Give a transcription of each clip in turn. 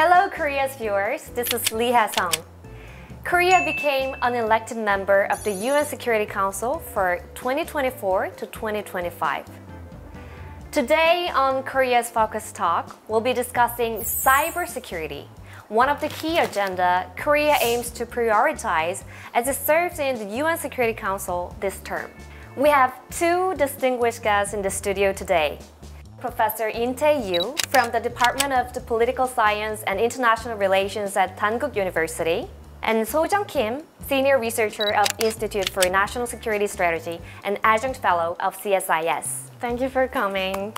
Hello, KOREAZ viewers. This is Lee Ha-sung. Korea became an elected member of the UN Security Council for 2024 to 2025. Today on KOREAZ FOCUS Talk, we'll be discussing cybersecurity, one of the key agenda Korea aims to prioritize as it serves in the UN Security Council this term. We have two distinguished guests in the studio today. Professor In-tae Yu from the Department of the Political Science and International Relations at Dankook University, and So-jung Kim, Senior Researcher of Institute for National Security Strategy and Adjunct Fellow of CSIS. Thank you for coming.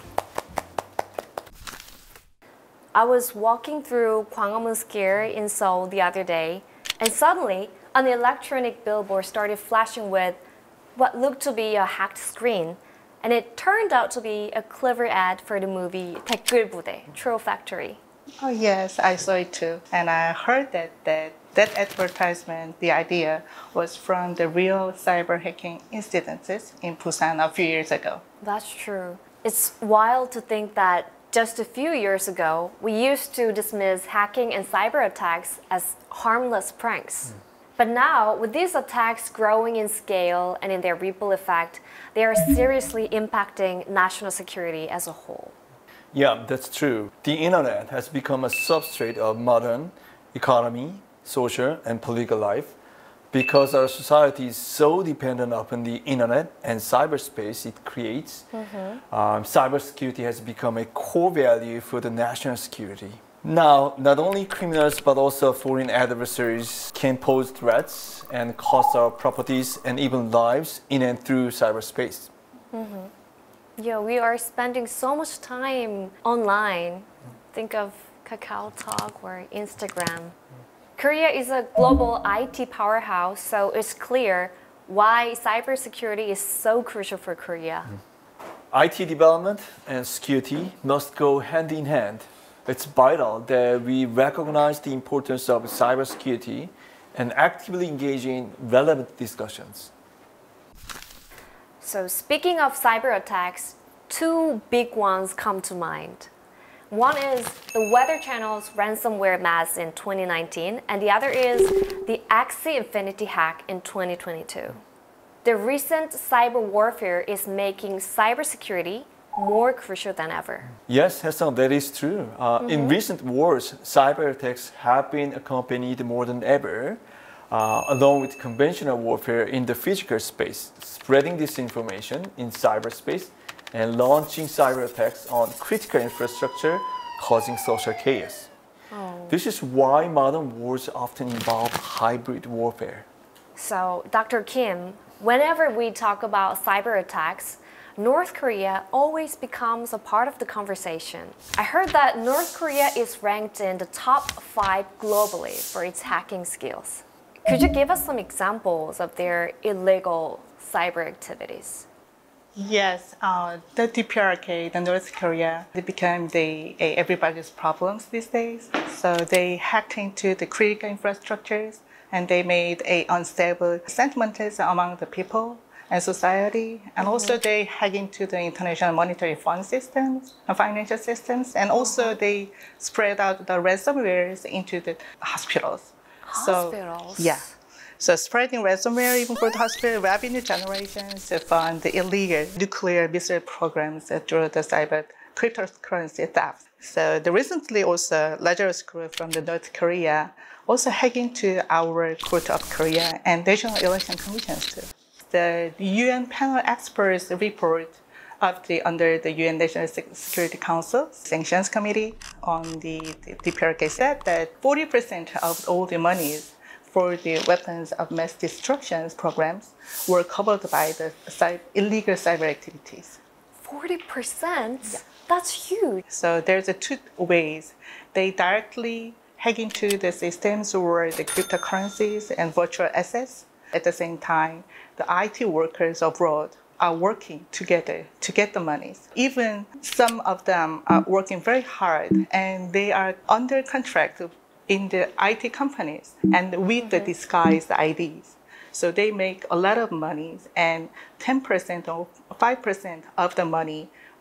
I was walking through Gwanghwamun Square in Seoul the other day, and suddenly an electronic billboard started flashing with what looked to be a hacked screen. And it turned out to be a clever ad for the movie 댓글 부대, Troll Factory. Oh yes, I saw it too. And I heard that advertisement, the idea, was from the real cyber hacking incidents in Busan a few years ago. That's true. It's wild to think that just a few years ago, we used to dismiss hacking and cyber attacks as harmless pranks. But now, with these attacks growing in scale and in their ripple effect, they are seriously impacting national security as a whole. Yeah, that's true. The internet has become a substrate of modern economy, social, and political life because our society is so dependent upon the internet and cyberspace it creates. Cybersecurity has become a core value for the national security. Now, not only criminals but also foreign adversaries can pose threats and cost our properties and even lives in and through cyberspace. Yeah, we are spending so much time online. Think of KakaoTalk or Instagram. Korea is a global IT powerhouse, so it's clear why cybersecurity is so crucial for Korea. IT development and security must go hand in hand. It's vital that we recognize the importance of cybersecurity and actively engage in relevant discussions. So speaking of cyber attacks, two big ones come to mind. One is the Weather Channel's ransomware mass in 2019, and the other is the Axie Infinity hack in 2022. The recent cyber warfare is making cybersecurity more crucial than ever. Yes, Ha-sung, that is true. In recent wars, cyber attacks have been accompanied more than ever, along with conventional warfare in the physical space, spreading disinformation in cyberspace and launching cyber attacks on critical infrastructure, causing social chaos. This is why modern wars often involve hybrid warfare. So, Dr. Kim, whenever we talk about cyber attacks, North Korea always becomes a part of the conversation. I heard that North Korea is ranked in the top 5 globally for its hacking skills. Could you give us some examples of their illegal cyber activities? Yes, the DPRK, the North Korea, they became everybody's problems these days. So they hacked into the critical infrastructures and they made unstable sentiments among the people and society, and also they hack into the international monetary fund systems and financial systems, and also they spread out the ransomwares into the hospitals. Hospitals? So, yeah. So spreading ransomware even for the hospital revenue generations to fund the illegal nuclear missile programs through the cyber cryptocurrency theft. So recently also Lazarus group from the North Korea also hacked into our Court of Korea and National Election Commissions too. The UN panel experts report under the UN National Security Council Sanctions Committee on the DPRK said that 40% of all the monies for the weapons of mass destruction programs were covered by the illegal cyber activities. 40%? Yeah. That's huge. So there's two ways. They directly hack into the systems or the cryptocurrencies and virtual assets. At the same time, the IT workers abroad are working together to get the monies. Even some of them are working very hard and they are under contract in the IT companies and with the disguised IDs. So they make a lot of money and 10% or 5% of the money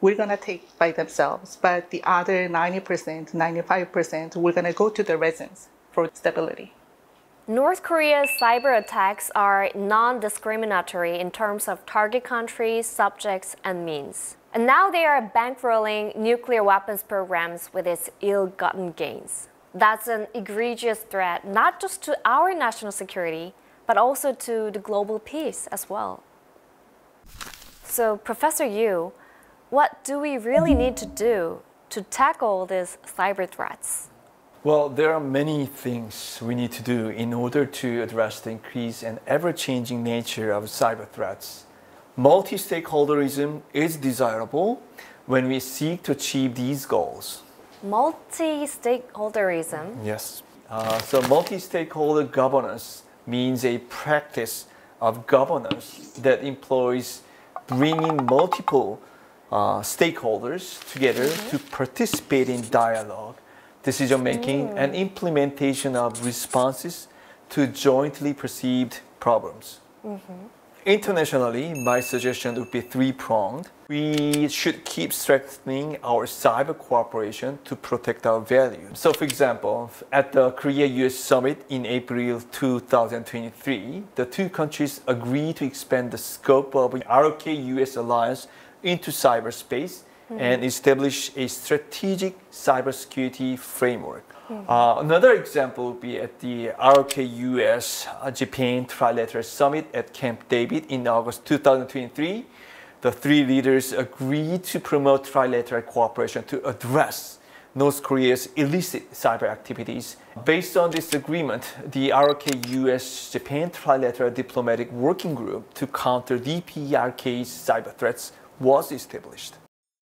we're going to take by themselves, but the other 90%, 95%, we're going to go to the regions for stability. North Korea's cyber attacks are non-discriminatory in terms of target countries, subjects, and means. And now they are bankrolling nuclear weapons programs with its ill-gotten gains. That's an egregious threat not just to our national security, but also to the global peace as well. So, Professor Yu, what do we really need to do to tackle these cyber threats? Well, there are many things we need to do in order to address the increased and ever-changing nature of cyber threats. Multi-stakeholderism is desirable when we seek to achieve these goals. Multi-stakeholderism? Yes. So multi-stakeholder governance means a practice of governance that employs bringing multiple stakeholders together to participate in dialogue, decision-making, and implementation of responses to jointly perceived problems. Internationally, my suggestion would be three-pronged. We should keep strengthening our cyber cooperation to protect our values. So, for example, at the Korea-US Summit in April 2023, the two countries agreed to expand the scope of the ROK-US alliance into cyberspace and establish a strategic cybersecurity framework. Another example would be at the ROK-US Japan Trilateral Summit at Camp David in August 2023. The three leaders agreed to promote trilateral cooperation to address North Korea's illicit cyber activities. Based on this agreement, the ROK-US Japan Trilateral Diplomatic Working Group to counter DPRK's cyber threats was established.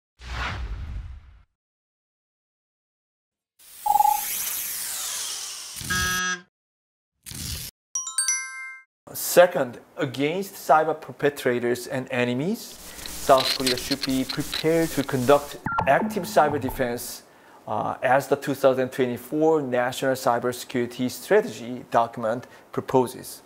Second, against cyber perpetrators and enemies, South Korea should be prepared to conduct active cyber defense as the 2024 National Cybersecurity Strategy document proposes.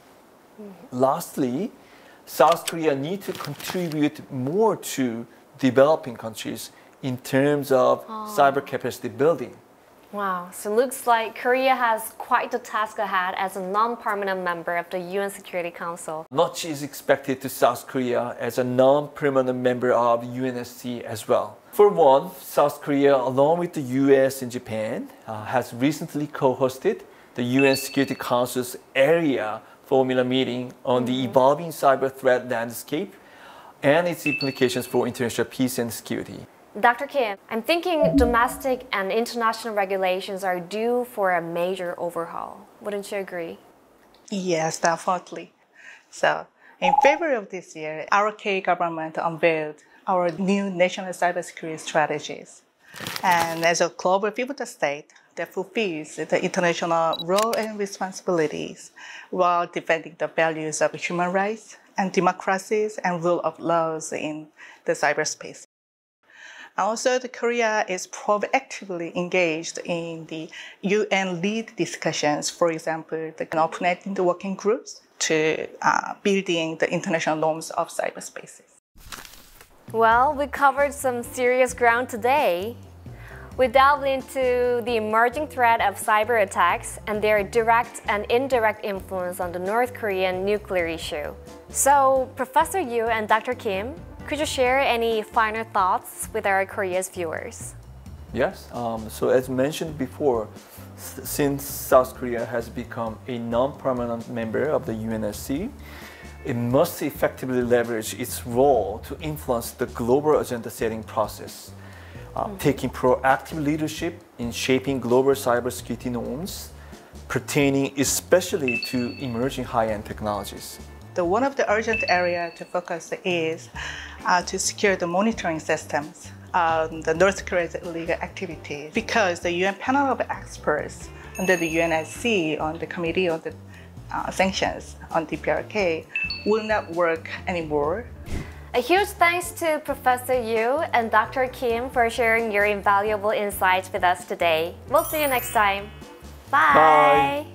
Lastly, South Korea needs to contribute more to developing countries in terms of cyber capacity building. Wow, so looks like Korea has quite the task ahead as a non-permanent member of the UN Security Council. Much is expected to South Korea as a non-permanent member of UNSC as well. For one, South Korea, along with the US and Japan, has recently co-hosted the UN Security Council's Area Formula meeting on the evolving cyber threat landscape and its implications for international peace and security. Dr. Kim, I'm thinking domestic and international regulations are due for a major overhaul. Wouldn't you agree? Yes, definitely. So, in February of this year, our K government unveiled our new national cybersecurity strategies. And as a global pivotal state that fulfills the international role and responsibilities while defending the values of human rights and democracies and rule of laws in the cyberspace. Also, Korea is proactively engaged in the UN lead discussions, for example, the opening the working groups to building the international norms of cyberspaces. Well, we covered some serious ground today. We delved into the emerging threat of cyber attacks and their direct and indirect influence on the North Korean nuclear issue. So, Professor Yu and Dr. Kim, could you share any final thoughts with our KOREAZ viewers? Yes. So as mentioned before, since South Korea has become a non-permanent member of the UNSC, it must effectively leverage its role to influence the global agenda-setting process, taking proactive leadership in shaping global cybersecurity norms, pertaining especially to emerging high-end technologies. One of the urgent areas to focus is to secure the monitoring systems on the North Korea's illegal activities, because the UN panel of experts under the UNSC on the Committee on the Sanctions on DPRK will not work anymore. A huge thanks to Professor Yu and Dr. Kim for sharing your invaluable insights with us today. We'll see you next time. Bye. Bye.